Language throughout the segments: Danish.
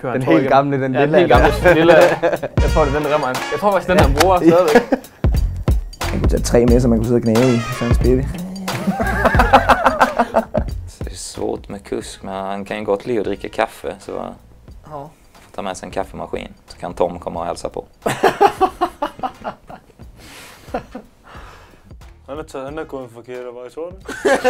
kører den helt gamle, den lille. Ja, den helt gamle lille. Jeg tror, det er den remmer. Jeg tror faktisk, den han bruger stadigvæk. Han kunne tage 3 med, så man kunne sidde og knæve i, så han spille. Det är svårt med kusk, men han kan ju gott lida och dricka kaffe, så ja. Får ta med sig en kaffemaskin, så kan Tom komma och hälsa på. Han har gået en forkert vej, så det?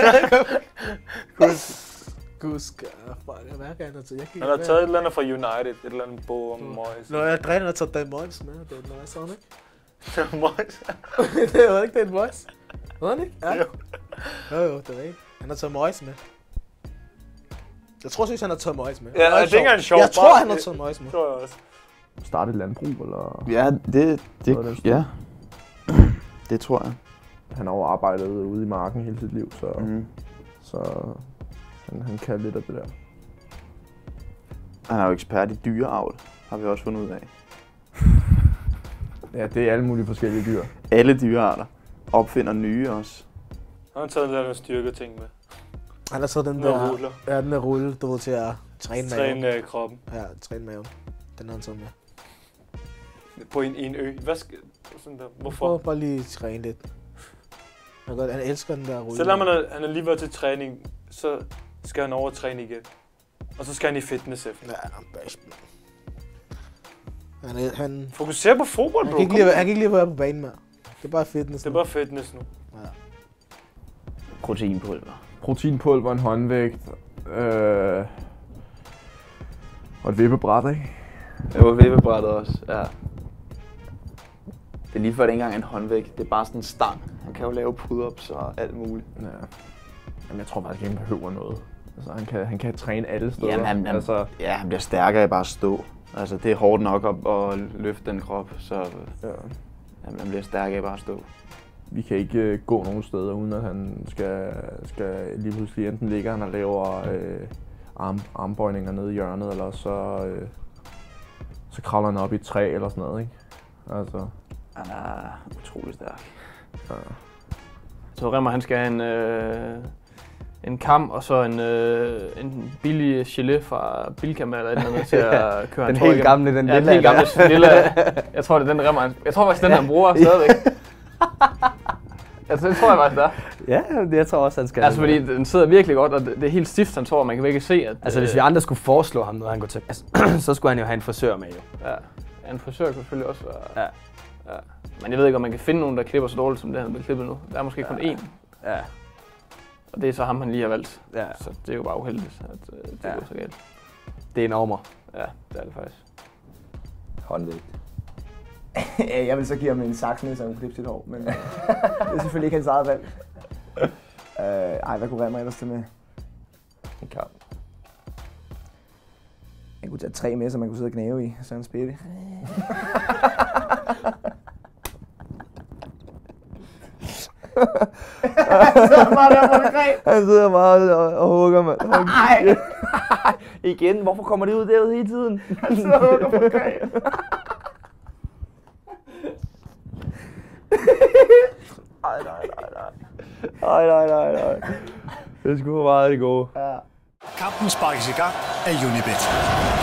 Kusk. Hvad kan han have taget? Han har taget et eller andet fra United, et eller andet bog om Moyes. Nå, jeg dræner har taget Dan Moyes med, det er nice, sådan ikke? Dan Moyes? Det var ikke Dan Moyes. Var han ikke? Ja. Jo. Jo, det er ikke. Han har taget Moyes med. Jeg tror synes han har taget Moyes med. Ja, jeg tænker han er sjov. Jeg tror han har taget Moyes med. Det tror jeg også. Starte et landbrug, eller? Ja, ja. Det tror jeg. Han har jo arbejdet ude i marken hele sit liv, så han kan lidt af det der. Han er jo ekspert i dyreavl, har vi også fundet ud af. Ja, det er alle mulige forskellige dyr. Alle dyrearter. Opfinder nye også. Han har taget en eller anden styrketing med. Han har taget den der rulle, du ved, til at træne maven. Træne kroppen. Ja, træne maven. Den har han taget med. På en ø. Hvad skal... Sådan der. Hvorfor? Prøv bare lige træne lidt. Han elsker den der rulle. Selvom han er lige været til træning, så skal han overtræne igen. Og så skal han i fitness efter. Ja, han fokuserer på fodbold, bro. Han kan ikke lige være på banen mere. Det er bare fitness nu. Det er bare fitness nu. Ja. Proteinpulver. Proteinpulver, en håndvægt. Og et vippebræt, ikke? Jo, vippebrættet også, ja. Det er lige før, det ikke engang er en håndvægt. Det er bare sådan en stang. Han kan jo lave pull-ups og alt muligt. Ja. Jamen, jeg tror faktisk ikke, han behøver noget. Altså, han kan træne alle steder. Jamen, han bliver stærkere af bare at stå. Altså, det er hårdt nok at løfte den krop, så jamen, han bliver stærkere af bare at stå. Vi kan ikke gå nogen steder, uden at han skal lige pludselig enten ligger han og laver armbøjninger nede i hjørnet, eller så kravler han op i et træ eller sådan noget, ikke? Altså. Han er utrolig stærk. Ja. Så Remmer, han skal have en kam og så en billig gelé fra Bilka eller et eller andet til at køre den helt gamle, den lille. Ja, den helt gamle lille. Jeg tror, det er den Remmer. Jeg tror faktisk, den han bruger stadigvæk. Altså, det tror jeg faktisk, der. Ja, det jeg tror også, han skal. Altså, fordi den sidder virkelig godt, og det er helt stift, han tror, man kan virkelig se, at... Altså, hvis vi andre skulle foreslå ham noget, han går til, så skulle han jo have en frisør med, jo. Ja, en frisør kunne selvfølgelig også være... Ja. Men jeg ved ikke, om man kan finde nogen, der klipper så dårligt, som det han bliver klippet nu. Der er måske kun én. Ja. Og det er så ham, han lige har valgt. Ja. Så det er jo bare uheldigt, at det går så galt. Det er en ommer. Ja, det er det faktisk. Håndvægt. Jeg vil så give ham en saks med, så han klippe sit hår, men det er selvfølgelig ikke hans eget valg. Hvad kunne Remmer ellers til med? En kamp. Han kunne tage 3 med, så man kunne sidde og knæve i, så han spille. Han sidder bare og hugger, mand. Nej! Igen, hvorfor kommer de ud derude hele tiden? Han sidder og hugger på greb. Nej. Det skulle være meget det gode. Ja. Kampen sparkes i gang af Unibet.